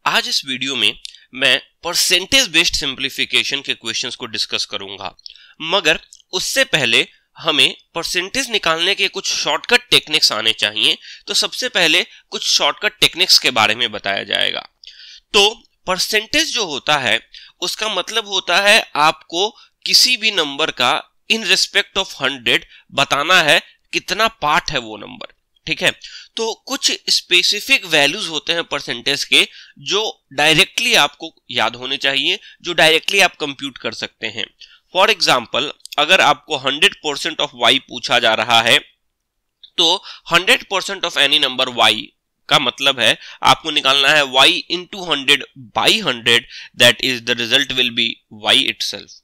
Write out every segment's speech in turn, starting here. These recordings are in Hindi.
आज इस वीडियो में मैं परसेंटेज बेस्ड सिंप्लीफिकेशन के क्वेश्चंस को डिस्कस करूंगा, मगर उससे पहले हमें परसेंटेज निकालने के कुछ शॉर्टकट टेक्निक्स आने चाहिए। तो सबसे पहले कुछ शॉर्टकट टेक्निक्स के बारे में बताया जाएगा। तो परसेंटेज जो होता है उसका मतलब होता है आपको किसी भी नंबर का इन रिस्पेक्ट ऑफ 100 बताना है कितना पार्ट है वो नंबर। ठीक है, तो कुछ स्पेसिफिक वैल्यूज होते हैं परसेंटेज के जो डायरेक्टली आपको याद होने चाहिए, जो डायरेक्टली आप कंप्यूट कर सकते हैं। फॉर एग्जांपल, अगर आपको 100% ऑफ y पूछा जा रहा है तो 100% ऑफ एनी नंबर y का मतलब है आपको निकालना है y into 100 by 100, that is the result will be y itself।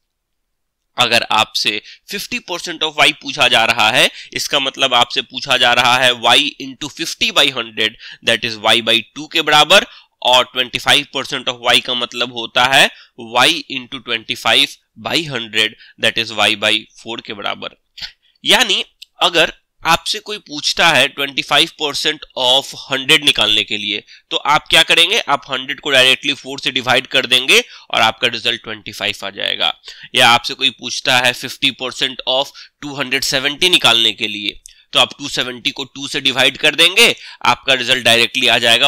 अगर आपसे 50% ऑफ y पूछा जा रहा है, इसका मतलब आपसे पूछा जा रहा है y into 50 by 100, that is y by 2 के बराबर। और 25% ऑफ y का मतलब होता है y into 25 by 100, that is y by 4 के बराबर। यानी अगर आपसे कोई पूछता है 25% ऑफ 100 निकालने के लिए, तो आप क्या करेंगे, आप 100 को डायरेक्टली 4 से डिवाइड कर देंगे और आपका रिजल्ट 25 आ जाएगा। या आपसे कोई पूछता है 50% ऑफ 270 निकालने के लिए, तो आप 270 को 2 से डिवाइड कर देंगे, आपका रिजल्ट डायरेक्टली आ जाएगा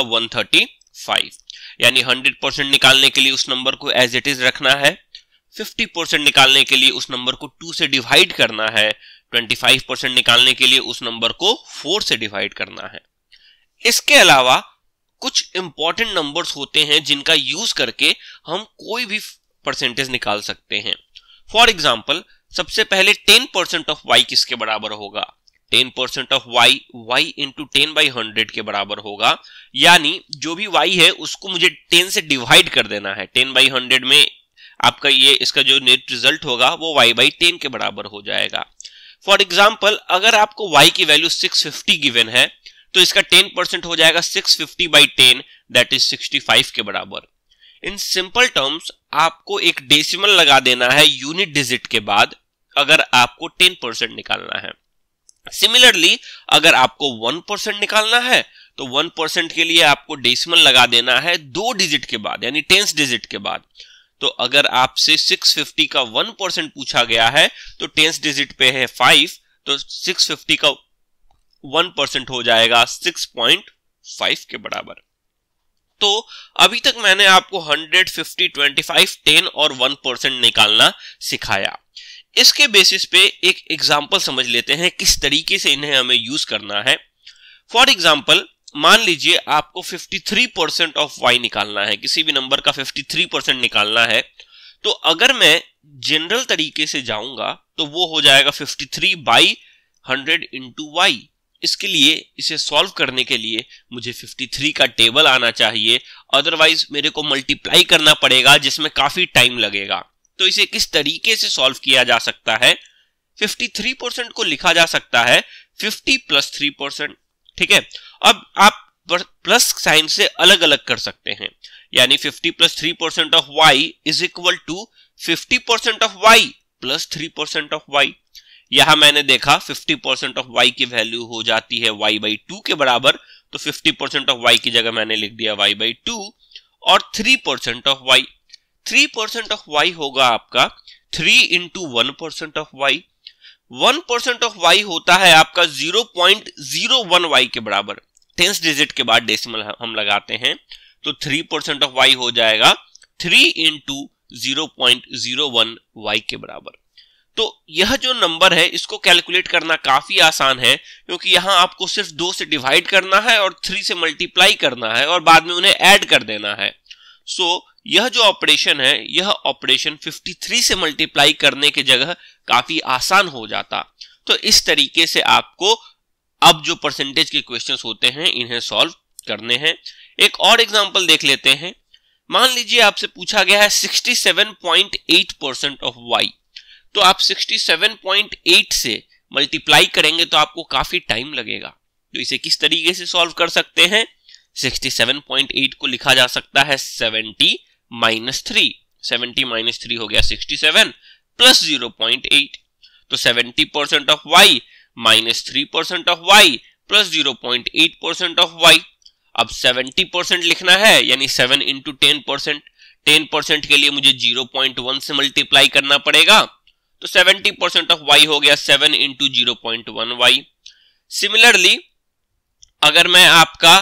135। यानी 100% निकालने के लिए उस नंबर को एज इट इज रखना है, 50% निकालने के लिए उस नंबर को 2 से डिवाइड करना है, 25% निकालने के लिए उस नंबर को 4 से डिवाइड करना है। इसके अलावा कुछ इंपॉर्टेंट नंबर्स होते हैं जिनका यूज करके हम कोई भी परसेंटेज निकाल सकते हैं। फॉर एग्जांपल, सबसे पहले 10% ऑफ y किसके बराबर होगा? 10% of y y into 10 by 100 के बराबर होगा। यानी जो भी y है उसको मुझे 10 से डिवाइड कर देना है। 10 by 100 में आपका ये इसका जो नेट रिजल्ट होगा वो y by 10 के बराबर हो जाएगा। फॉर एग्जाम्पल, अगर आपको y की वैल्यू 650 गिवन है तो इसका 10% हो जाएगा 650 by 10, दैट इज 65 के बराबर। इन सिंपल टर्म्स आपको एक डेसिमल लगा देना है यूनिट डिजिट के बाद अगर आपको 10% निकालना है। सिमिलरली अगर आपको 1% निकालना है तो 1% के लिए आपको डेसिमल लगा देना है 2 डिजिट के बाद, यानी 10th डिजिट के बाद। तो अगर आपसे 650 का 1% पूछा गया है तो 10th डिजिट पे है 5, तो 650 का 1% हो जाएगा 6.5 के बराबर। तो अभी तक मैंने आपको 100, 50, 25, 10 और 1% निकालना सिखाया। इसके बेसिस पे एक एग्जांपल समझ लेते हैं किस तरीके से इन्हें हमें यूज करना है। फॉर एग्जांपल, मान लीजिए आपको 53% ऑफ y निकालना है, किसी भी नंबर का 53% निकालना है। तो अगर मैं जनरल तरीके से जाऊंगा तो वो हो जाएगा 53 by 100 into y। इसके लिए, इसे सॉल्व करने के लिए मुझे 53 का टेबल आना चाहिए, अदरवाइज मेरे को मल्टीप्लाई करना पड़ेगा जिसमें काफी टाइम लगेगा। तो इसे किस तरीके से सॉल्व किया जा सकता है? 53% को लिखा जा सकता है 50 plus 3%। ठीक है, अब आप प्लस साइन से अलग अलग कर सकते हैं, यानी 50 plus 3% of y is equal to 50% of y plus 3% of y। यहां मैंने देखा 50% ऑफ y की वैल्यू हो जाती है y by 2 के बराबर, तो 50% ऑफ y की जगह मैंने लिख दिया y by 2। और 3% ऑफ y, 3% ऑफ y होगा आपका 3 into 1% of y। 1% of y होता है आपका 0.01 y के बराबर। 10th डिजिट के बाद डेसिमल हम लगाते हैं, तो 3% ऑफ y हो जाएगा 3 into 0.01 y के बराबर। तो यह जो नंबर है इसको कैलकुलेट करना काफी आसान है, क्योंकि यहां आपको सिर्फ 2 से डिवाइड करना है और 3 से मल्टीप्लाई करना है और बाद में उन्हें ऐड कर देना है। सो यह जो ऑपरेशन है, यह ऑपरेशन 53 से मल्टीप्लाई करने की जगह काफी आसान हो जाता। तो इस तरीके से आपको अब जो परसेंटेज के क्वेश्चंस होते हैं इन्हें सॉल्व करने हैं। एक और एग्जांपल देख लेते हैं। मान लीजिए आपसे पूछा गया है 67.8% ऑफ y, तो आप 67.8 से मल्टीप्लाई करेंगे तो आपको काफी टाइम लगेगा। तो इसे किस तरीके से सॉल्व कर सकते हैं? 67.8 को लिखा जा सकता है 70 minus 3। 70 minus 3 हो गया 67 प्लस 0.8। तो 70% of y minus 3% of y plus 0.8% of y। अब 70% लिखना है, यानी 7 इंटू 10%। 10% के लिए मुझे 0.1 से मल्टीप्लाई करना पड़ेगा, तो 70% ऑफ y हो गया 7 इंटू 0.1 y। सिमिलरली अगर मैं आपका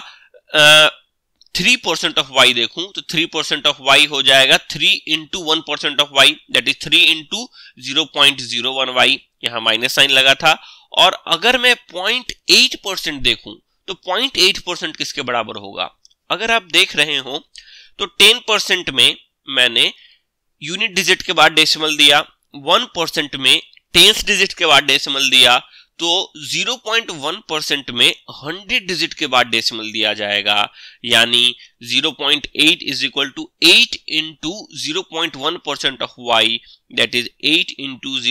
3% ऑफ y देखूं, तो 3% ऑफ y हो जाएगा 3 into 1% of y, that is 3 into 0.01 y, यहां माइनस साइन लगा था। और अगर मैं 0.8% देखूं, तो 0.8% किसके बराबर होगा? अगर आप देख रहे हो तो 10% में मैंने यूनिट डिजिट के बाद डेसिमल दिया, 1% में टेंस डिजिट के बाद डेसिमल दिया, तो 0.1% में 100 डिजिट के बाद डेसिमल दिया जाएगा, यानी 0.8 is equal to 8 into 0.1% of y, that is 8 into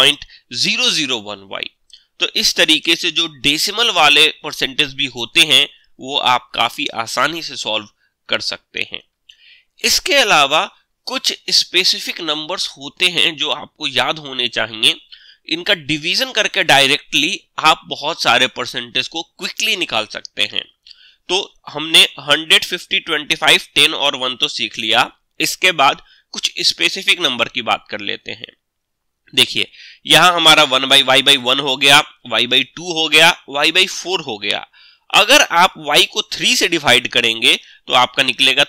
0.001 y। तो इस तरीके से जो डेसिमल वाले परसेंटेज भी होते हैं वो आप काफी आसानी से सॉल्व कर सकते हैं। इसके अलावा कुछ स्पेसिफिक नंबर्स होते हैं जो आपको याद होने चाहिए। इनका डिवीजन करके डायरेक्टली आप बहुत सारे परसेंटेज को क्विकली निकाल सकते हैं। तो हमने 100, 50, 25, 10 और 1 तो सीख लिया। इसके बाद कुछ स्पेसिफिक नंबर की बात कर लेते हैं। देखिए यहां हमारा 1/y/1 हो गया, y/2 हो गया, y/4 हो गया। अगर आप y को 3 से डिवाइड करेंगे तो आपका निकलेगा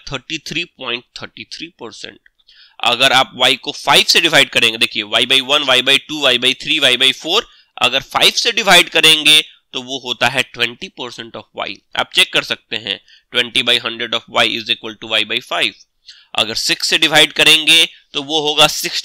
33.33%। अगर आप y को 5 से डिवाइड करेंगे, देखिए y/1, y/2, y/3, y/4, अगर 5 से डिवाइड करेंगे तो वो होता है 20% ऑफ y। आप चेक कर सकते हैं, 20/100 of y is equal to y/5। अगर 6 से डिवाइड करेंगे तो वो होगा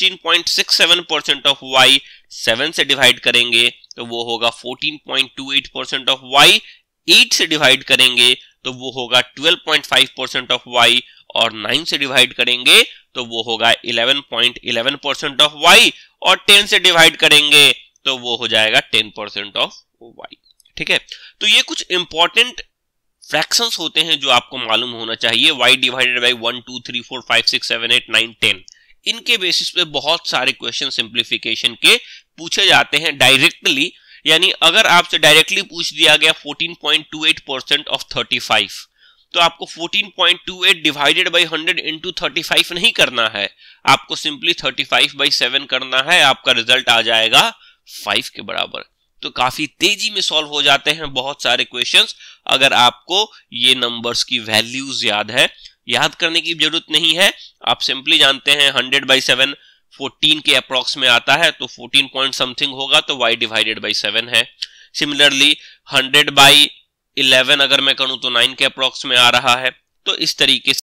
16.67% ऑफ y। 7 से डिवाइड करेंगे तो वो होगा 14.28% ऑफ y। 8 से डिवाइड करेंगे तो वो होगा 12.5% ऑफ y, और 9 से डिवाइड करेंगे तो वो होगा 11.11% ऑफ y, और 10 से डिवाइड करेंगे तो वो हो जाएगा 10% ऑफ y। ठीक है, तो ये कुछ इंपॉर्टेंट फ्रैक्शंस होते हैं जो आपको मालूम होना चाहिए। y डिवाइडेड बाय 1, 2, 3, 4, 5, 6, 7, 8, 9, 10, इनके बेसिस पे बहुत सारे क्वेश्चन सिंप्लीफिकेशन के पूछे जाते हैं डायरेक्टली। यानी अगर आपसे डायरेक्टली पूछ दिया गया 14.28% ऑफ 35, तो आपको 14.28 डिवाइडेड बाय 100 इंटू 35 नहीं करना है, आपको सिंपली 35/7 करना है, आपका रिजल्ट आ जाएगा 5 के बराबर। तो काफी तेजी में सॉल्व हो जाते हैं बहुत सारे क्वेश्चंस अगर आपको ये नंबर्स की वैल्यूज याद है। याद करने की जरूरत नहीं है, आप सिंपली जानते हैं 100/7 14 के अप्रॉक्स में आता है, तो 14 पॉइंट समथिंग होगा, तो y डिवाइडेड बाय 7 है। सिमिलरली 100/11 अगर मैं करूं तो 9 के अप्रॉक्स में आ रहा है। तो इस तरीके से